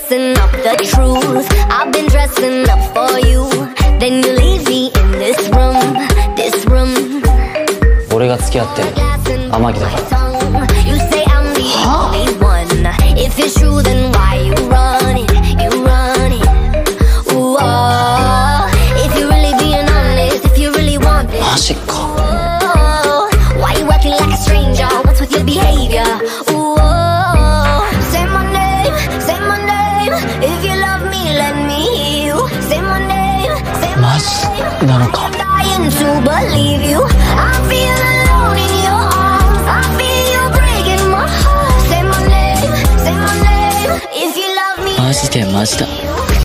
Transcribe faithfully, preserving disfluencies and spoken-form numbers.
messing up the truth. I've been dressing up for you. Then you leave me in this room, this room. 俺が付き合ってる天城だから。 You say I'm the only one. If it's true, then why you run it? You run it. Ooh, oh. If you really being honest, if you really want it. マジか。 Oh, why you acting like a stranger? What's with your behavior? Ooh, oh. Say my name, say my name. If you love me, let me hear you. Say my name, say my name. マジなのか。 I'm dying to believe you. I feel alone in your arms. I feel you breaking my heart. Say my name, say my name. If you love me, マジでマジだ。